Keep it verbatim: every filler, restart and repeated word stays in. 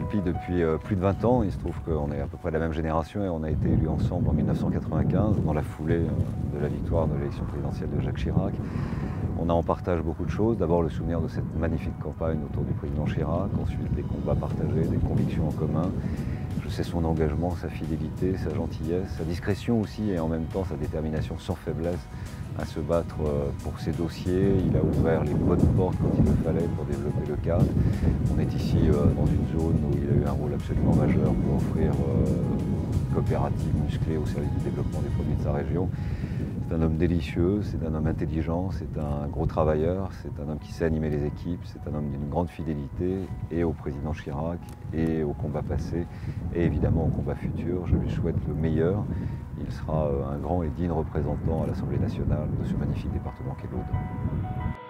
Goupil depuis euh, plus de vingt ans. Il se trouve qu'on est à peu près de la même génération et on a été élus ensemble en mille neuf cent quatre-vingt-quinze, dans la foulée euh, de la victoire de l'élection présidentielle de Jacques Chirac. On a en partage beaucoup de choses. D'abord le souvenir de cette magnifique campagne autour du président Chirac, ensuite des combats partagés, des convictions en commun. Je sais son engagement, sa fidélité, sa gentillesse, sa discrétion aussi et en même temps sa détermination sans faiblesse à se battre pour ses dossiers. Il a ouvert les bonnes portes quand il le fallait pour développer le cadre. On est ici dans une zone où il a eu un rôle absolument majeur pour offrir une coopérative musclée au service du développement des produits de sa région. C'est un homme délicieux, c'est un homme intelligent, c'est un gros travailleur, c'est un homme qui sait animer les équipes, c'est un homme d'une grande fidélité et au président Chirac et au combat passé et évidemment au combat futur. Je lui souhaite le meilleur. Il sera un grand et digne représentant à l'Assemblée nationale de ce magnifique département qu'est l'Aude.